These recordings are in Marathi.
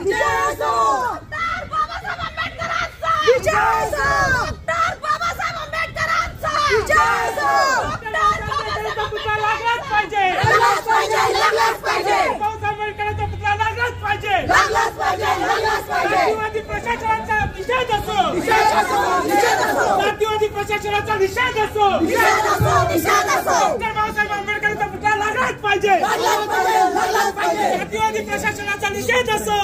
जातीवादी प्रशासनाचा निषेध असो, डॉक्टर बाबासाहेब आंबेडकरांचा पुतळा लागलाच पाहिजे, जातीवादी प्रशासनाचा निषेध असो,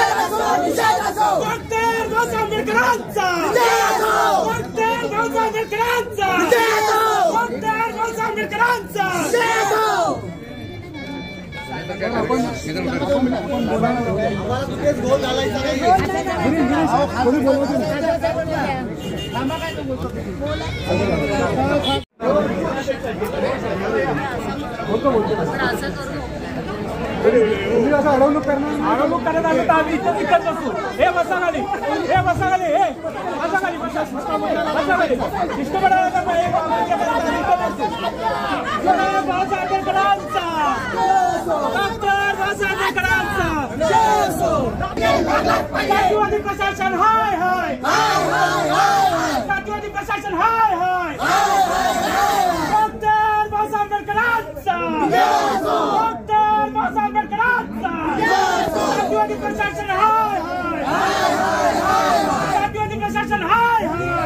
डॉक्टर बाबासाहेब आंबेडकरांचा, डॉक्टर बाबासाहेब आंबेडकरांचा, डॉक्टर बाबासाहेब आंबेडकरांचा। अडवणूक करण्यात आलं तर आम्ही इथंच असू। हे बसा खाली, हे बसा खाली, हे बसा खाली, बसा खाली, शिष्टमंडळाचा बाबासाहेब आंबेडकरांचा, डॉक्टर बाबासाहेब आंबेडकरांचा, जातीवादी प्रशासन हाय हाय, जातीवादी प्रशासन हाय हाय, डॉक्टर बाबासाहेब आंबेडकरांचा, डॉक्टर बाबासाहेब आंबेडकरांचा, जातीवादी प्रशासन हाय हाय, जातीवादी प्रशासन हाय हाय।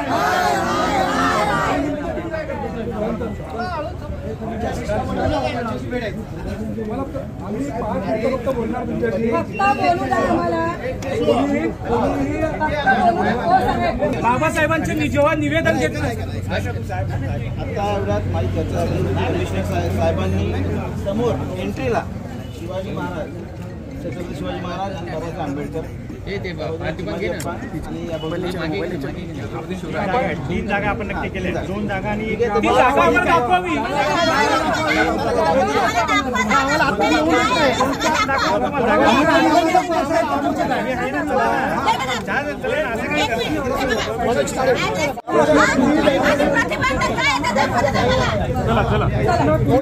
बाबासाहेबांचे जेव्हा निवेदन देत आता एवढ्यात माझी चर्चा झाली, साहेबांनी समोर एंट्रीला शिवाजी महाराज, छत्रपती शिवाजी महाराज आणि बाबासाहेब आंबेडकर तीन जागा आपण नक्की केल्या, 2 जागा आणि 1 जागा।